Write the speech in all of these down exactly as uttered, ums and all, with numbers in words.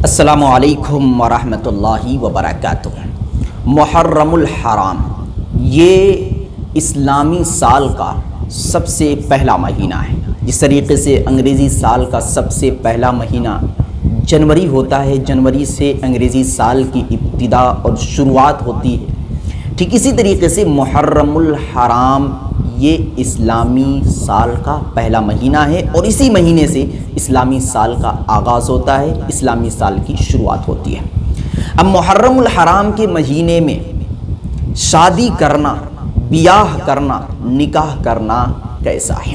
السلام علیکم ورحمۃ اللہ وبرکاتہ۔ محرم الحرام یہ اسلامی سال کا سب سے پہلا مہینہ ہے۔ جس طریقے سے انگریزی سال کا سب سے پہلا مہینہ جنوری ہوتا ہے، جنوری سے انگریزی سال کی ابتدا اور شروعات ہوتی ہے، ٹھیک اسی طریقے سے محرم الحرام یہ اسلامی سال کا پہلا مہینہ ہے اور اسی مہینے سے اسلامی سال کا آغاز ہوتا ہے، اسلامی سال کی شروعات ہوتی ہے۔ اب محرم الحرام کے مہینے میں شادی کرنا، بیاہ کرنا، نکاح کرنا کیسا ہے؟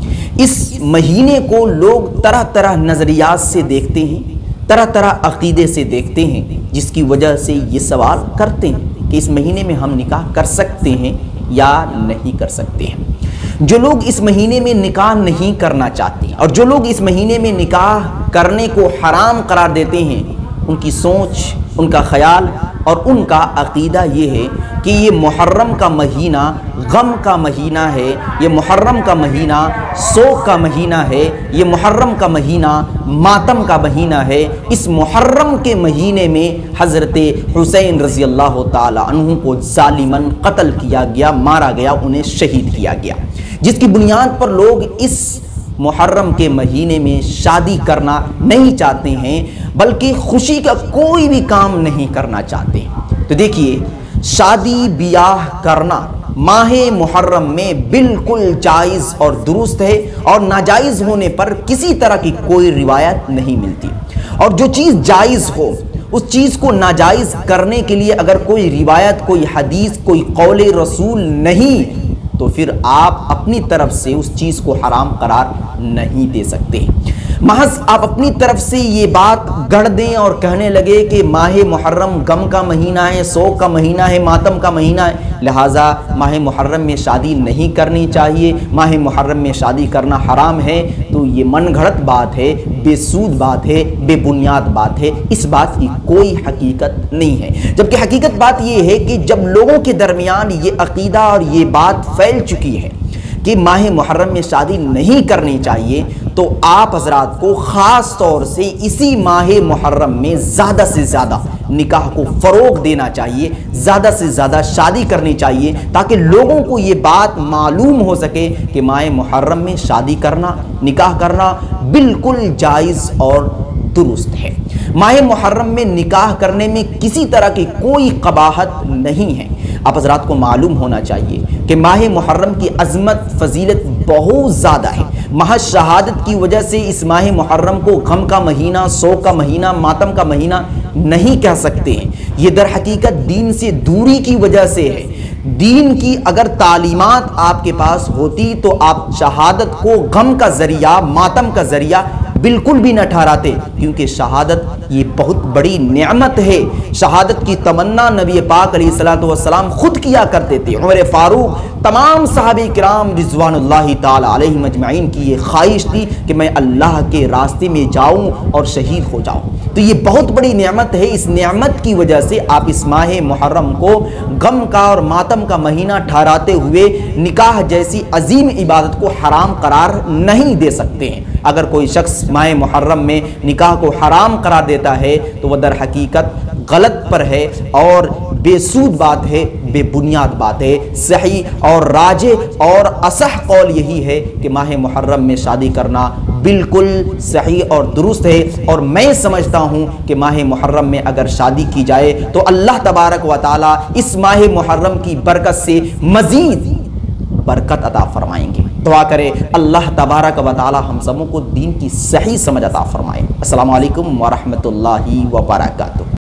اس مہینے کو لوگ طرح طرح نظریات سے دیکھتے ہیں، طرح طرح عقیدے سے دیکھتے ہیں، جس کی وجہ سے یہ سوال کرتے ہیں کہ اس مہینے میں ہم نکاح کر سکتے ہیں یا نہیں کر سکتے ہیں۔ جو لوگ اس مہینے میں نکاح نہیں کرنا چاہتے اور جو لوگ اس مہینے میں نکاح کرنے کو حرام قرار دیتے ہیں، ان کی سوچ، ان کا خیال اور ان کا عقیدہ یہ ہے کہ یہ محرم کا مہینہ غم کا مہینہ ہے، یہ محرم کا مہینہ سوگ کا مہینہ ہے، یہ محرم کا مہینہ ماتم کا مہینہ ہے۔ اس محرم کے مہینے میں حضرت حسین رضی اللہ تعالی عنہ کو ظالماً قتل کیا گیا، مارا گیا، انہیں شہید کیا گیا، جس کی بنیاد پر لوگ اس محرم کے مہینے میں شادی کرنا نہیں چاہتے ہیں، بلکہ خوشی کا کوئی بھی کام نہیں کرنا چاہتے۔ تو دیکھیے، شادی بیاہ کرنا ماہ محرم میں بالکل جائز اور درست ہے اور ناجائز ہونے پر کسی طرح کی کوئی روایت نہیں ملتی، اور جو چیز جائز ہو اس چیز کو ناجائز کرنے کے لیے اگر کوئی روایت، کوئی حدیث، کوئی قول رسول نہیں تو پھر آپ اپنی طرف سے اس چیز کو حرام قرار نہیں دے سکتے۔ محض آپ اپنی طرف سے یہ بات گڑھ دیں اور کہنے لگے کہ ماہ محرم غم کا مہینہ ہے، سوگ کا مہینہ ہے، ماتم کا مہینہ ہے، لہٰذا ماہ محرم میں شادی نہیں کرنی چاہیے، ماہ محرم میں شادی کرنا حرام ہے، تو یہ من گھڑت بات ہے، بے سود بات ہے، بے بنیاد بات ہے، اس بات کی کوئی حقیقت نہیں ہے۔ جبکہ حقیقت بات یہ ہے کہ جب لوگوں کے درمیان یہ عقیدہ اور یہ بات پھیل چکی ہے کہ ماہ محرم میں شادی نہیں کرنی چاہیے، تو آپ حضرات کو خاص طور سے اسی ماہ محرم میں زیادہ سے زیادہ نکاح کو فروغ دینا چاہیے، زیادہ سے زیادہ شادی کرنی چاہیے، تاکہ لوگوں کو یہ بات معلوم ہو سکے کہ ماہ محرم میں شادی کرنا، نکاح کرنا بالکل جائز اور درست ہے۔ ماہ محرم میں نکاح کرنے میں کسی طرح کی کوئی قباحت نہیں ہے۔ آپ حضرات کو معلوم ہونا چاہیے کہ ماہ محرم کی عظمت، فضیلت بہت زیادہ ہے۔ محض شہادت کی وجہ سے اس ماہ محرم کو غم کا مہینہ، سوگ کا مہینہ، ماتم کا مہینہ نہیں کہہ سکتے ہیں۔ یہ در حقیقت دین سے دوری کی وجہ سے ہے۔ دین کی اگر تعلیمات آپ کے پاس ہوتی تو آپ شہادت کو غم کا ذریعہ، ماتم کا ذریعہ بالکل بھی نہ ٹھہراتے، کیونکہ شہادت یہ بہت بڑی نعمت ہے۔ شہادت کی تمنا نبی پاک علیہ الصلوۃ والسلام خود کیا کرتے تھے۔ عمر فاروق، تمام صحابہ کرام رضوان اللہ تعالی علیہم اجمعین کی یہ خواہش تھی کہ میں اللہ کے راستے میں جاؤں اور شہید ہو جاؤں۔ تو یہ بہت بڑی نعمت ہے۔ اس نعمت کی وجہ سے آپ اس ماہ محرم کو غم کا اور ماتم کا مہینہ ٹھہراتے ہوئے نکاح جیسی عظیم عبادت کو حرام قرار نہیں دے سکتے ہیں۔ اگر کوئی شخص ماہ محرم میں نکاح کو حرام قرار دیتا ہے تو وہ در حقیقت غلط پر ہے اور بے سود بات ہے، بے بنیاد بات ہے۔ صحیح اور راجح اور اصح قول یہی ہے کہ ماہ محرم میں شادی کرنا بالکل صحیح اور درست ہے، اور میں سمجھتا ہوں کہ ماہ محرم میں اگر شادی کی جائے تو اللہ تبارک و تعالی اس ماہ محرم کی برکت سے مزید برکت عطا فرمائیں گے۔ دعا کرے اللہ تبارک و تعالی ہم سبوں کو دین کی صحیح سمجھ عطا فرمائے۔ السلام علیکم ورحمۃ اللہ وبرکاتہ۔